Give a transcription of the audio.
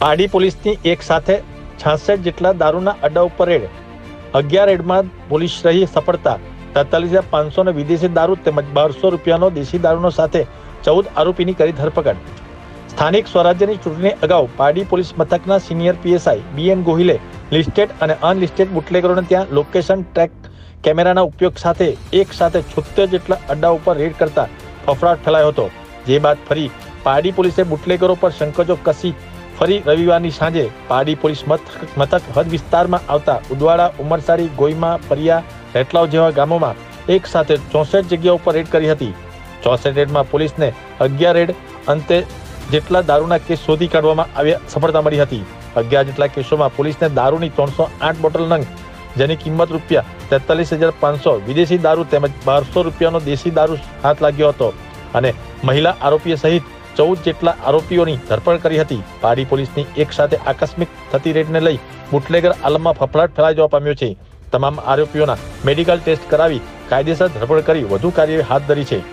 પાડી પોલીસની એક સાથે 66 જેટલા દારૂના અડ્ડા ઉપર રેડ. 11 રેડમાં પોલીસ રહી સફળતા. 43,500 વિદેશી દારૂ તેમજ 1200 રૂપિયાનો દેશી દારૂનો સાથે 14 આરોપીની કરી ધરપકડ. સ્થાનિક સ્વરાજ્યની ચૂંટણી અગાઉ પાડી પોલીસ મથકના સિનિયર પીએસઆઈ BN ગોહિલે લિસ્ટેડ અને અનલિસ્ટેડ બુટલેગરોને ત્યાં લોકેશન ટ્રેક કેમેરાના ઉપયોગ સાથે એક સાથે 76 જેટલા અડ્ડા ઉપર રેડ કરતા ફફડાટ ફેલાયો હતો. જે બાદ ફરી પાડી પોલીસે બુટલેગરો પર સંકજો કસી ફરી રવિવારની સાંજે પાડી પોલીસ મથક હદ વિસ્તારમાં આવતા ઉદવાડા, ઉમરસાડી, ગોઈમા, ફરિયા, રેટલાવ જેવા ગામોમાં એક સાથે 64 જગ્યાઓ પર રેડ કરી હતી. 64 રેડમાં પોલીસને 11 રેડ અંતે જેટલા દારૂના કેસ શોધી કાઢવામાં આવ્યા સફળતા મળી હતી. 11 જેટલા કેસોમાં પોલીસને દારૂની 308 બોટલ નંગ જેની કિંમત રૂપિયા 43,500 વિદેશી દારૂ તેમજ 1200 રૂપિયાનો દેશી દારૂ હાથ લાગ્યો હતો અને મહિલા આરોપીઓ સહિત 14 જેટલા આરોપીઓની ધરપકડ કરી હતી. પાડી પોલીસની એક સાથે આકસ્મિક થતી રેડને લઈ બુટલેગર આલમમાં ફફડાટ ફેલાઈ જવા પામ્યો છે. તમામ આરોપીઓના મેડિકલ ટેસ્ટ કરાવી કાયદેસર ધરપકડ કરી વધુ કાર્યવાહી હાથ ધરી છે.